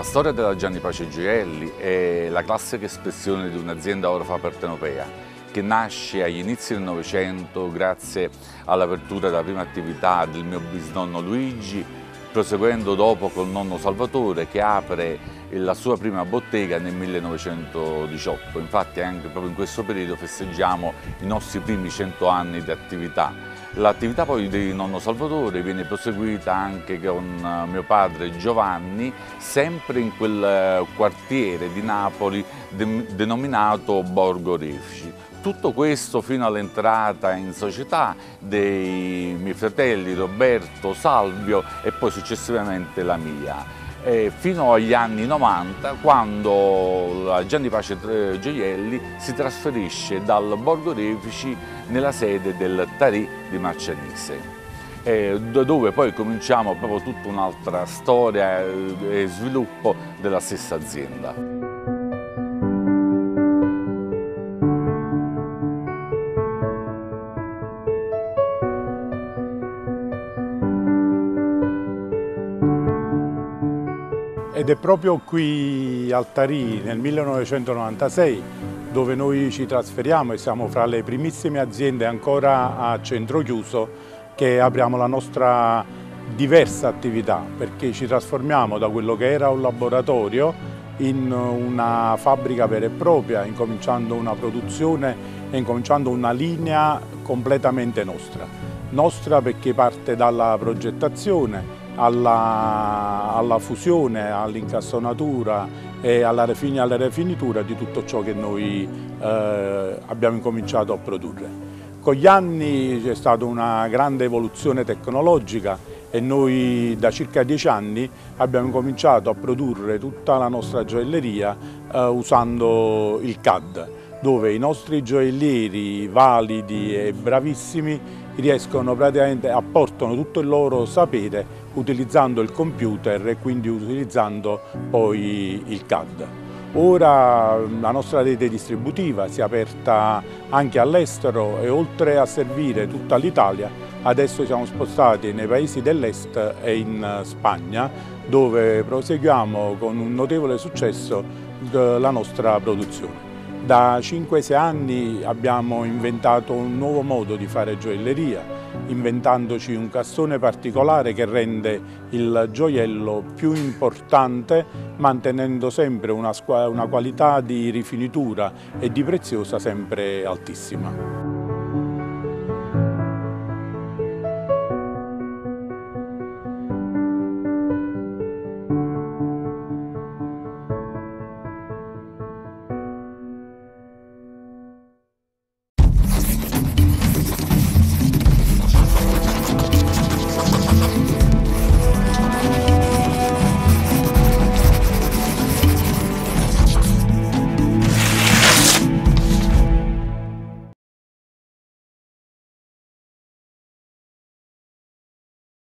La storia della Gianni Pace Gioielli è la classica espressione di un'azienda orofa-partenopea che nasce agli inizi del Novecento grazie all'apertura della prima attività del mio bisnonno Luigi, proseguendo dopo col nonno Salvatore che apre la sua prima bottega nel 1918. Infatti anche proprio in questo periodo festeggiamo i nostri primi 100 anni di attività. L'attività poi di nonno Salvatore viene proseguita anche con mio padre Giovanni, sempre in quel quartiere di Napoli denominato Borgo Refici. Tutto questo fino all'entrata in società dei miei fratelli Roberto, Salvio e poi successivamente la mia. Fino agli anni 90, quando la Gianni Pace Gioielli si trasferisce dal Borgo Refici nella sede del Tarì di Marcianise, dove poi cominciamo proprio tutta un'altra storia e sviluppo della stessa azienda. Ed è proprio qui al Tarì nel 1996 dove noi ci trasferiamo e siamo fra le primissime aziende ancora a centro chiuso che apriamo la nostra diversa attività, perché ci trasformiamo da quello che era un laboratorio in una fabbrica vera e propria, incominciando una produzione e incominciando una linea completamente nostra. Nostra perché parte dalla progettazione, alla fusione, all'incastonatura e alla rifinitura di tutto ciò che noi abbiamo incominciato a produrre. Con gli anni c'è stata una grande evoluzione tecnologica e noi da circa 10 anni abbiamo cominciato a produrre tutta la nostra gioielleria usando il CAD, dove i nostri gioiellieri validi e bravissimi riescono praticamente, apportano tutto il loro sapere utilizzando il computer e quindi utilizzando poi il CAD. Ora la nostra rete distributiva si è aperta anche all'estero e oltre a servire tutta l'Italia, adesso siamo spostati nei paesi dell'est e in Spagna, dove proseguiamo con un notevole successo la nostra produzione. Da 5-6 anni abbiamo inventato un nuovo modo di fare gioielleria, inventandoci un castone particolare che rende il gioiello più importante, mantenendo sempre una qualità di rifinitura e di preziosa sempre altissima.